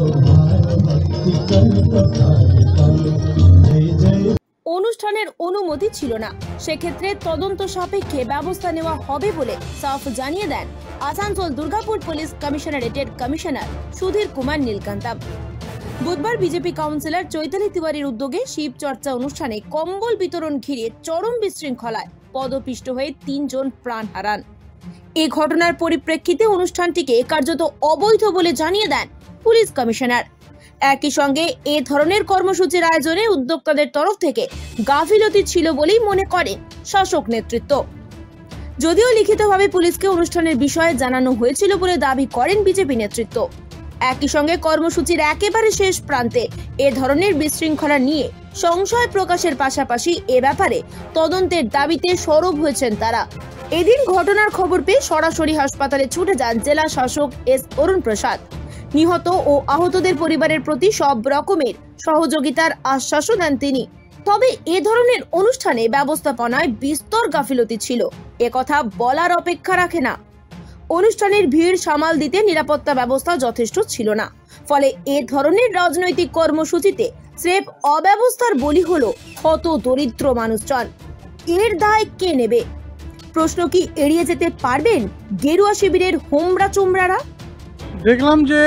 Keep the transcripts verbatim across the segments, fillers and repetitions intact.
অনুষ্ঠানের অনুমতি ছিল না, সেক্ষেত্রে তদন্ত সাপেক্ষে ব্যবস্থা নেওয়া হবে বলে সাফ জানিয়ে দেন আসানসোল দুর্গাপুর পুলিশ কমিশনারেটের কমিশনার সুধীর কুমার নীলকান্তা। বুধবার বিজেপি কাউন্সিলর চৈতালি তিওয়ারির উদ্যোগে শিব চর্চা অনুষ্ঠানে কম্বল বিতরণ ঘিরে চরম বিশৃঙ্খলায় পদপিষ্ট হয়ে তিনজন প্রাণ হারান। এই ঘটনার পরিপ্রেক্ষিতে অনুষ্ঠানটিকে কার্যত অবৈধ বলে জানিয়ে দেন পুলিশ কমিশনার। একই সঙ্গে এ ধরনের কর্মসূচির আয়োজনে উদ্যোক্তাদের তরফ থেকে গাফিলতি ছিল বলেই মনে করেন শাসক নেতৃত্ব। যদিও লিখিতভাবে পুলিশকে অনুষ্ঠানের বিষয়ে জানানো হয়েছিল বলে দাবি করেন বিজেপি নেতৃত্ব। একই সঙ্গে কর্মসূচির একেবারে শেষ প্রান্তে এ ধরনের বিশৃঙ্খলা নিয়ে সংশয় প্রকাশের পাশাপাশি এ ব্যাপারে তদন্তের দাবিতে সরব হয়েছেন তারা। এদিন ঘটনার খবর পেয়ে সরাসরি হাসপাতালে ছুটে যান জেলা শাসক এস অরুণ প্রসাদ। নিহত ও আহতদের পরিবারের প্রতি সব রকমের সহযোগিতার আশ্বাসও দেন তিনি। তবে এ ধরনের অনুষ্ঠানে ব্যবস্থাপনায় বিস্তর গাফিলতি ছিল, একথা বলার অপেক্ষা রাখে না। অনুষ্ঠানের ভিড় সামাল দিতে নিরাপত্তা ব্যবস্থা যথেষ্ট ছিল না, ফলে এ ধরনের রাজনৈতিক কর্মসূচিতে স্রেফ অব্যবস্থার বলি হলো হত দরিদ্র মানুষজন। এর দায় কে নেবে? প্রশ্ন কি এড়িয়ে যেতে পারবেন গেরুয়া শিবিরের হোমরা চোমরারা? দেখলাম যে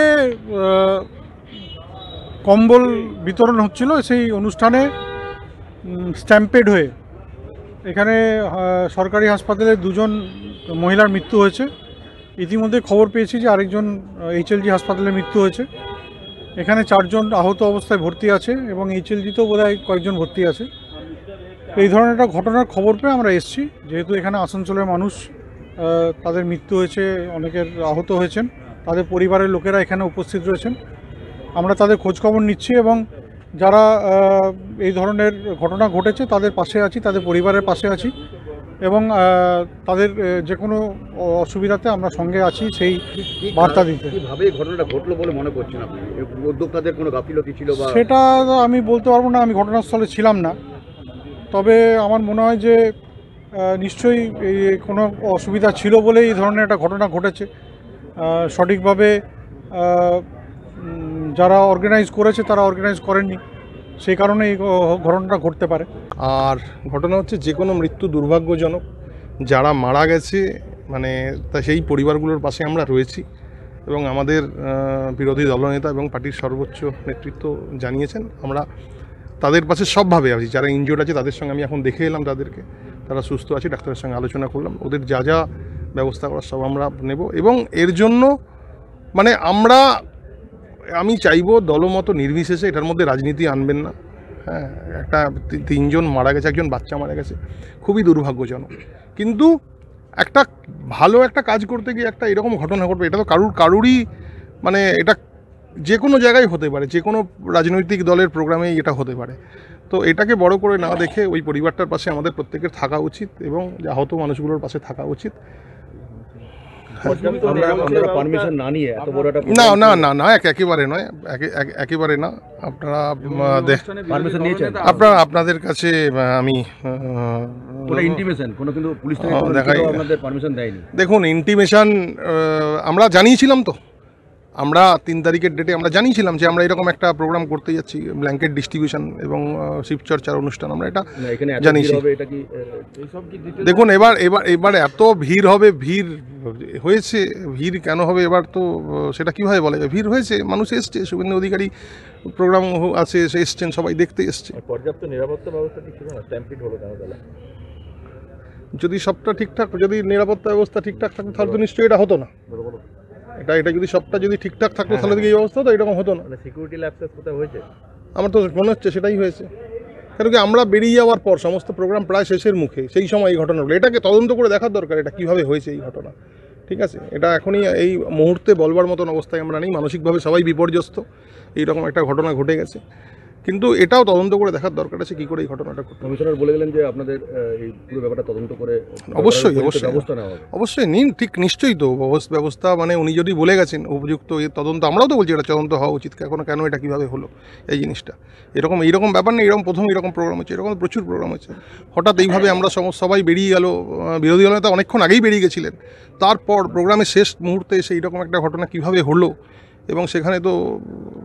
কম্বল বিতরণ হচ্ছিল, সেই অনুষ্ঠানে স্ট্যাম্পেড হয়ে এখানে সরকারি হাসপাতালে দুজন মহিলার মৃত্যু হয়েছে। ইতিমধ্যে খবর পেয়েছি যে আরেকজন এইচএলজি হাসপাতালে মৃত্যু হয়েছে। এখানে চারজন আহত অবস্থায় ভর্তি আছে এবং এইচএলজিতেও বোধহয় কয়েকজন ভর্তি আছে। এই ধরনের একটা ঘটনার খবর পেয়ে আমরা এসেছি, যেহেতু এখানে আসানসোলের মানুষ তাদের মৃত্যু হয়েছে, অনেকের আহত হয়েছেন, তাদের পরিবারের লোকেরা এখানে উপস্থিত রয়েছেন। আমরা তাদের খোঁজখবর নিচ্ছি এবং যারা এই ধরনের ঘটনা ঘটেছে তাদের পাশে আছি, তাদের পরিবারের পাশে আছি এবং তাদের যে কোনো অসুবিধাতে আমরা সঙ্গে আছি সেই বার্তা দিতে। কিভাবে ঘটনাটা ঘটলো বলে মনে করছেন আপনি? উদ্যোক্তাদের কোনো গাফিলতি ছিল বা? সেটা আমি বলতে পারবো না, আমি ঘটনাস্থলে ছিলাম না। তবে আমার মনে হয় যে নিশ্চয়ই কোনো অসুবিধা ছিল বলে এই ধরনের একটা ঘটনা ঘটেছে। সঠিকভাবে যারা অর্গানাইজ করেছে তারা অর্গানাইজ করেননি, সেই কারণে এই ঘটনাটা ঘটতে পারে। আর ঘটনা হচ্ছে যে কোনো মৃত্যু দুর্ভাগ্যজনক, যারা মারা গেছে মানে তা সেই পরিবারগুলোর পাশে আমরা রয়েছি এবং আমাদের বিরোধী দলনেতা এবং পার্টির সর্বোচ্চ নেতৃত্ব জানিয়েছেন আমরা তাদের পাশে সবভাবে আছি। যারা ইনজিওর্ড আছে তাদের সঙ্গে আমি এখন দেখে এলাম, তাদেরকে তারা সুস্থ আছে, ডাক্তারের সঙ্গে আলোচনা করলাম, ওদের যা যা ব্যবস্থা করার সব আমরা নেব এবং এর জন্য মানে আমরা আমি চাইব দলমত নির্বিশেষে এটার মধ্যে রাজনীতি আনবেন না। হ্যাঁ, একটা তিনজন মারা গেছে, একজন বাচ্চা মারা গেছে, খুবই দুর্ভাগ্যজনক। কিন্তু একটা ভালো একটা কাজ করতে গিয়ে একটা এরকম ঘটনা ঘটবে, এটা তো কারুর কারুরই মানে এটা যে কোনো জায়গায় হতে পারে, যে কোনো রাজনৈতিক দলের প্রোগ্রামেই এটা হতে পারে। তো এটাকে বড় করে না দেখে ওই পরিবারটার পাশে আমাদের প্রত্যেকের থাকা উচিত এবং আহত মানুষগুলোর পাশে থাকা উচিত। না না না না একেবারে নয়, একেবারে না। আপনারা আপনারা আপনাদের কাছে আমি দেখুন, ইন্টিমেশন আমরা জানিয়েছিলাম তো, আমরা তিন তারিখের ডেটে আমরা জানিয়েছিলাম যে আমরা এরকম একটা প্রোগ্রাম করতে যাচ্ছি, ব্ল্যাঙ্কেট ডিস্ট্রিবিউশন এবং শিবচর্চার অনুষ্ঠান, আমরা এটা জানিয়েছি। দেখুন এবার এবার এবার এত ভিড় হবে, ভিড় হয়েছে, ভিড় কেন হবে এবার তো সেটা কীভাবে বলা যায়? ভিড় হয়েছে, মানুষ এসছে, শুভেন্দু অধিকারী প্রোগ্রাম আছে, সে এসছেন, সবাই দেখতে এসছে। পর্যাপ্ত নিরাপত্তা ব্যবস্থা ঠিক ছিল না, স্ট্যাম্পিড হলো কেন তাহলে? যদি সবটা ঠিকঠাক, যদি নিরাপত্তা ব্যবস্থা ঠিকঠাক থাকতো তাহলে তো নিশ্চয়ই এটা হতো না। এটা এটা যদি সবটা যদি ঠিকঠাক থাকতো তাহলে এই অবস্থা তো এরকম হতো না। সিকিউরিটি ল্যাপসেস কোথায় হয়েছে? আমার তো মনে হচ্ছে সেটাই হয়েছে, কেন কি আমরা বেরিয়ে যাওয়ার পর সমস্ত প্রোগ্রাম প্রায় শেষের মুখে সেই সময় এই ঘটনাগুলো, এটাকে তদন্ত করে দেখার দরকার, এটা কীভাবে হয়েছে এই ঘটনা। ঠিক আছে, এটা এখনই এই মুহূর্তে বলবার মতন অবস্থায় আমরা নেই, মানসিকভাবে সবাই বিপর্যস্ত, এইরকম একটা ঘটনা ঘটে গেছে, কিন্তু এটাও তদন্ত করে দেখার দরকার আছে কী করে এই ঘটনাটা ঘটে। কমিশনার বলে গেলেন যে আপনাদের এই পুরো ব্যাপারটা তদন্ত করে অবশ্যই অবশ্যই ব্যবস্থা নেওয়া হবে। অবশ্যই নিন, ঠিক নিশ্চয়ই তো ব্যবস্থা, মানে উনি যদি বলে গেছেন উপযুক্ত এই তদন্ত, আমরাও তো বলছি এটা তদন্ত হওয়া উচিত। এখনো কেন এটা কীভাবে হলো এই জিনিসটা, এরকম এইরকম ব্যাপার নেই, এরকম প্রথম এরকম প্রোগ্রাম হচ্ছে, এরকম প্রচুর প্রোগ্রাম হচ্ছে, হঠাৎ এইভাবে আমরা সবাই বেরিয়ে গেল, বিরোধী দলনেতা অনেকক্ষণ আগেই বেরিয়ে গেছিলেন, তারপর প্রোগ্রামের শেষ মুহূর্তে এসে এইরকম একটা ঘটনা কীভাবে হলো এবং সেখানে তো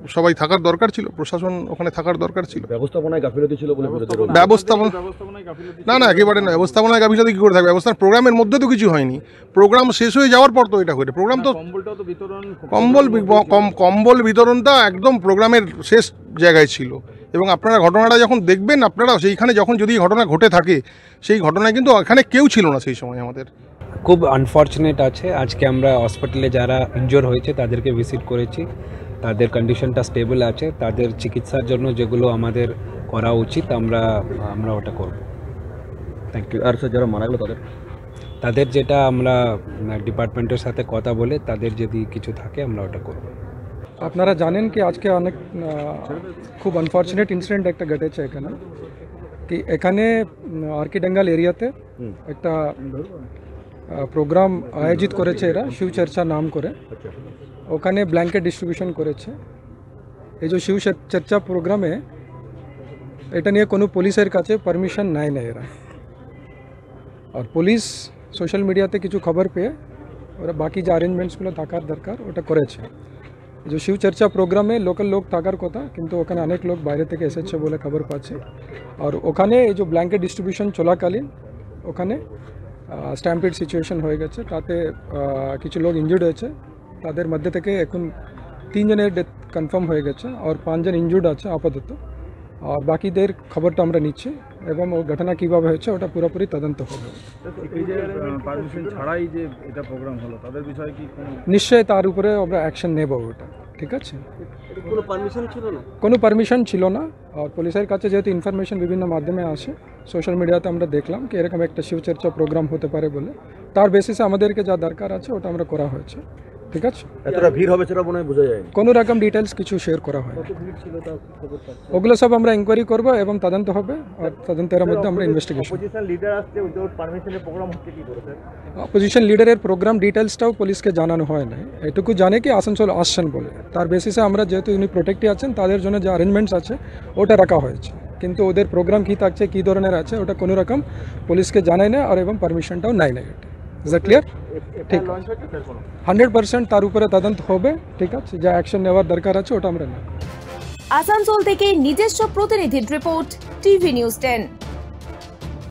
সবাই থাকার দরকার ছিল, প্রশাসন ওখানে থাকার দরকার ছিল। ব্যবস্থাপনায় গাফিলতি ছিল বলে বিরোধীরা অভিযোগ। ব্যবস্থাপনা না না একেবারে না, ব্যবস্থাপনায় গাফিলতি কী করে থাকবে? ব্যবস্থার প্রোগ্রামের মধ্যে তো কিছু হয়নি, প্রোগ্রাম শেষ হয়ে যাওয়ার পর তো এটা হয়েছে। প্রোগ্রাম তো কম্বল বি- কম- কম্বল বিতরণটা একদম প্রোগ্রামের শেষ জায়গায় ছিল। এবং আপনারা ঘটনাটা যখন দেখবেন, আপনারা সেইখানে যখন যদি ঘটনা ঘটে থাকে, সেই ঘটনায় কিন্তু এখানে কেউ ছিল না সেই সময় আমাদের। খুব আনফর্চুনেট আছে, আজকে আমরা হসপিটালে যারা ইনজোর হয়েছে তাদেরকে ভিজিট করেছি, তাদের কন্ডিশনটা স্টেবল আছে, তাদের চিকিৎসার জন্য যেগুলো আমাদের করা উচিত আমরা আমরা ওটা করব। Thank you. আর স্যার যারা মারা গেল তাদের তাদের যেটা আমরা ডিপার্টমেন্টের সাথে কথা বলে তাদের যদি কিছু থাকে আমরা ওটা করব। আপনারা জানেন কি আজকে অনেক আহ, খুব আনফর্চুনেট ইনসিডেন্ট একটা ঘটেছে এখানে, কি এখানে আর্কিডাঙ্গাল এরিয়াতে একটা প্রোগ্রাম আয়োজিত করেছে এরা শিব চর্চা নাম করে, ওখানে ব্ল্যাঙ্কেট ডিস্ট্রিবিউশন করেছে। এই যে শিব চর্চা প্রোগ্রামে এটা নিয়ে কোনো পুলিশের কাছে পারমিশন নেয় না এরা, আর পুলিশ সোশ্যাল মিডিয়াতে কিছু খবর পেয়ে ওরা বাকি যে অ্যারেঞ্জমেন্টসগুলো থাকার দরকার ওটা করেছে। যে শিব চর্চা প্রোগ্রামে লোকাল লোক থাকার কথা, কিন্তু ওখানে অনেক লোক বাইরে থেকে এসেছে বলে খবর পাচ্ছে। আর ওখানে এই যে ব্ল্যাঙ্কেট ডিস্ট্রিবিউশন চলাকালীন ওখানে স্ট্যাম্পিড সিচুয়েশন হয়ে গেছে, তাতে কিছু লোক ইনজুর্ড হয়েছে। তাদের মধ্যে থেকে এখন তিনজনের ডেথ কনফার্ম হয়ে গেছে আর পাঁচজন ইনজুর্ড আছে আপাতত। আর বাকিদের খবরটা আমরা নিচ্ছি এবং ও ঘটনা কীভাবে হয়েছে ওটা পুরোপুরি তদন্ত হবে। এই যে পারমিশন ছাড়াই যে এটা প্রোগ্রাম হলো তাদের বিষয়ে কি কোনো নিশ্চয়ই তার উপরে আমরা অ্যাকশন নেব ওটা, ঠিক আছে? কোনো পারমিশন ছিল না? কোনো পারমিশন ছিল না। আর পুলিশের কাছে যেহেতু ইনফরমেশন বিভিন্ন মাধ্যমে আসে, সোশ্যাল মিডিয়াতে আমরা দেখলাম কি এরকম একটা শিবচর্চা প্রোগ্রাম হতে পারে বলে, তার বেসিসে আমাদেরকে যা দরকার আছে ওটা আমরা করা হয়েছে, ঠিক আছে? এতটা ভিড় হবে সেটা মনে হয় বোঝা যায়। কোনো রকম ডিটেলস কিছু শেয়ার করা হয়, ওগুলো সব আমরা ইনকোয়ারি করব এবং তদন্ত হবে, আর তদন্তের মধ্যে আমরা ইনভেস্টিগেশন। অপোজিশন লিডার আসছে উইদাউট পারমিশনের প্রোগ্রাম হচ্ছে কি করে স্যার? অপোজিশন লিডারের প্রোগ্রাম ডিটেলসটাও পুলিশকে জানানো হয় না, এটুকু জানে কি আসানসোল আসছেন বলে, তার বেসিসে আমরা যেহেতু উনি প্রোটেক্টে আছেন তাদের জন্য যে অ্যারেঞ্জমেন্টস আছে ওটা রাখা হয়েছে, কিন্তু ওদের প্রোগ্রাম কী থাকছে কী ধরনের আছে ওটা কোনো রকম পুলিশকে জানায় না আর এবং পারমিশনটাও নাই না। এটা ইজ দ্যাট ক্লিয়ার? ঠিক হান্ড্রেড পার্সেন্ট তার উপরে তদন্ত হবে, ঠিক আছে? যা অ্যাকশন নেওয়ার দরকার আছে ওটা আমরা নেব। আসানসোল থেকে নিজস্ব প্রতিনিধির রিপোর্ট, টিভি নিউজ টেন।